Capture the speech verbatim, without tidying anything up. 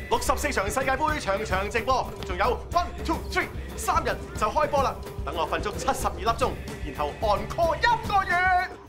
六十四場世界盃場場直播，仲有 one two three 三日就開波啦！等我瞓足七十二粒鐘，然後 encore 一個月。